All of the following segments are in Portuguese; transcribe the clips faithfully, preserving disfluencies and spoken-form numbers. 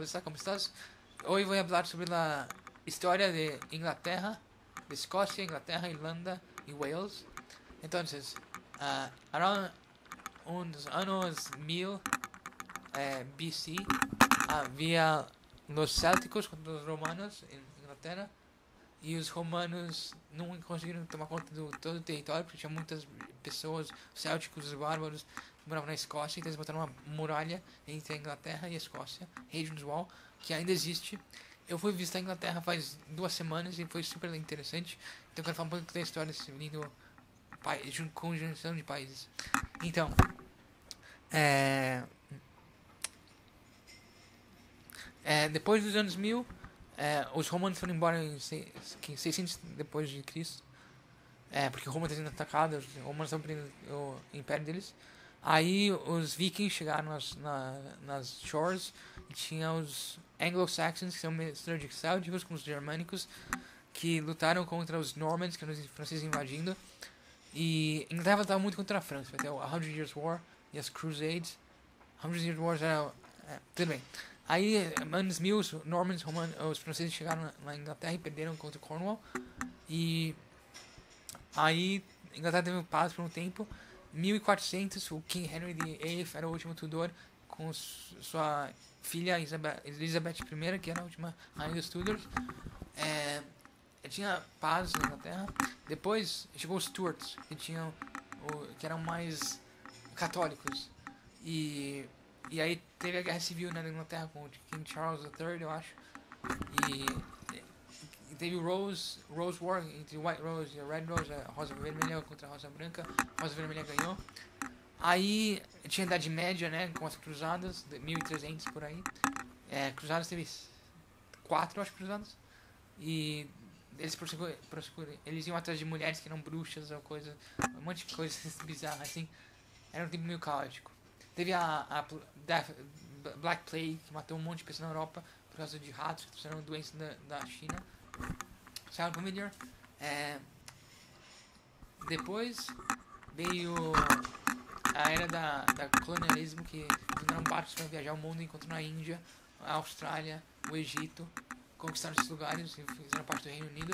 Hola, ¿cómo estás? Hoy voy a hablar sobre la historia de Inglaterra, de Escocia, Inglaterra, Irlanda y Wales. Entonces, uh, eran unos años mil eh, B C, había los célticos contra los romanos en Inglaterra e os romanos não conseguiram tomar conta do todo o território porque tinha muitas pessoas, célticos, os bárbaros, que moravam na Escócia, então eles botaram uma muralha entre a Inglaterra e a Escócia, Hadrian's Wall, que ainda existe. Eu fui visitar a Inglaterra faz duas semanas e foi super interessante, então eu quero falar um pouco da história desse lindo país, conjunção de países. Então, é, é, depois dos anos mil, É, os romanos foram embora em seiscentos depois de Cristo, é, porque Roma está sendo atacada, os romanos estão perdendo o império deles. Aí os vikings chegaram nas, na, nas shores e tinha os anglo-saxons, que são mistura de célticos com os germânicos, que lutaram contra os normans, que eram os franceses invadindo. E a Inglaterra estava muito contra a França, vai ter a Hundred Years' War e as Crusades. Hundred Years' War era... É, tudo bem. Aí, anos mil, os Normans, romanos, os franceses chegaram na, na Inglaterra e perderam contra Cornwall. E aí, a Inglaterra teve paz por um tempo. mil e quatrocentos, o King Henry the Eighth era o último Tudor, com sua filha Elizabeth I, que era a última rainha dos Tudors. É, tinha paz na Inglaterra. Depois chegou os Stuarts, que, tinham, o, que eram mais católicos. E... E aí teve a guerra civil na Inglaterra com o King Charles the Third, eu acho. E, e teve o Rose, Rose War entre White Rose e a Red Rose, a Rosa Vermelha contra a Rosa Branca. A Rosa Vermelha ganhou. Aí tinha a Idade Média, né, com as cruzadas, de mil e trezentos por aí. É, cruzadas teve quatro, eu acho, cruzadas. E eles prosseguiram, eles iam atrás de mulheres que eram bruxas ou coisa, um monte de coisa bizarra, assim. Era um tempo meio caótico. Teve a, a Death, Black Plague, que matou um monte de pessoas na Europa por causa de ratos que trouxeram doenças da, da China. Sabe como melhor? É, depois veio a era da, da colonialismo, que usaram barcos para viajar o mundo, enquanto na Índia, a Austrália, o Egito conquistaram esses lugares e fizeram parte do Reino Unido.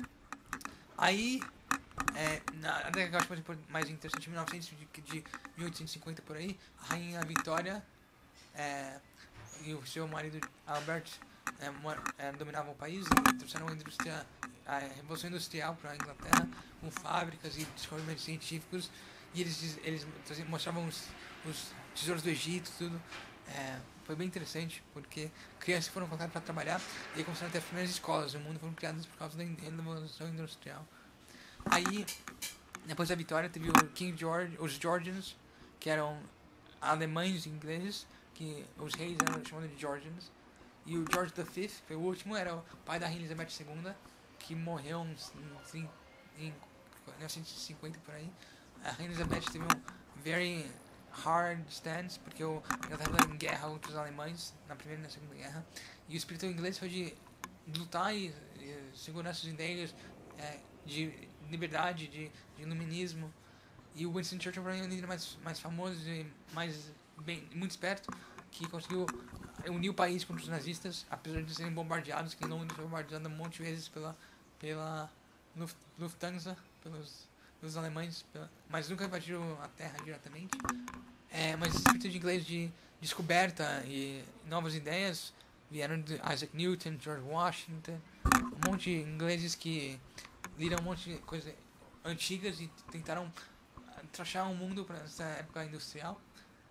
Aí, É, na década que eu acho mais, mais interessante, em mil e novecentos, de, de mil oitocentos e cinquenta por aí, a rainha Vitória é, e o seu marido Albert é, é, dominavam o país e trouxeram a, indústria, a revolução industrial para a Inglaterra, com fábricas e descobrimentos científicos, e eles, eles mostravam os, os tesouros do Egito, tudo. É, foi bem interessante, porque crianças foram colocadas para trabalhar e começaram a ter as primeiras escolas no mundo, foram criadas por causa da revolução industrial. Aí, depois da vitória, teve o King George, os Georgians, que eram alemães e ingleses, que os reis eram chamados de Georgians. E o George the Fifth, que foi o último, era o pai da rainha Elizabeth segunda, que morreu em, em, em mil novecentos e cinquenta por aí. A rainha Elizabeth teve um very hard stance, porque o ela estava em guerra contra os alemães, na primeira e na segunda guerra. E o espírito inglês foi de lutar e, e segurar suas ideias, é, de liberdade, de, de iluminismo. E o Winston Churchill foi um líder mais, mais famoso e mais bem, muito esperto, que conseguiu unir o país contra os nazistas, apesar de serem bombardeados, que Londres foi bombardeado um monte de vezes pela, pela Lufthansa, pelos, pelos alemães, pela, mas nunca invadiram a terra diretamente. É, mas esse espírito de inglês de descoberta e novas ideias vieram de Isaac Newton, George Washington, um monte de ingleses que liram um monte de coisas antigas e tentaram trachar um mundo para essa época industrial.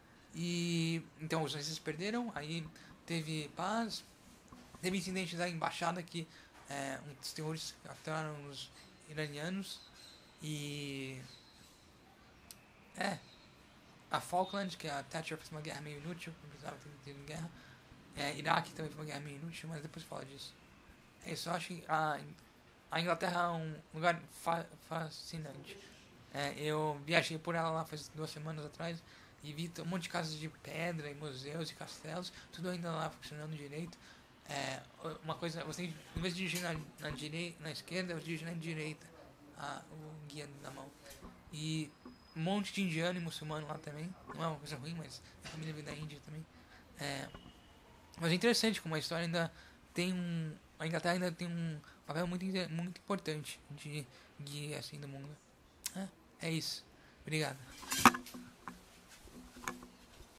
E então os nazistas perderam, aí teve paz, teve incidentes da embaixada que é, um dos terroristas capturaram os iranianos e é a Falklands, que a Thatcher fez uma guerra meio inútil, não precisava ter tido guerra. É, Iraque também foi uma guerra meio inútil, mas depois fala disso. É isso, eu acho que a A Inglaterra é um lugar fa fascinante. É, eu viajei por ela lá faz duas semanas atrás e vi um monte de casas de pedra e museus e castelos, tudo ainda lá funcionando direito. É, uma coisa, você em vez de dirigir na, na, direita, na esquerda, você dirige na direita, a, o guia na mão. E um monte de indiano e muçulmano lá também. Não é uma coisa ruim, mas a família veio da Índia também. É, Mas é interessante como a história ainda tem um... A Inglaterra ainda tem um papel muito, muito importante de guia assim do mundo. É, é isso. Obrigado.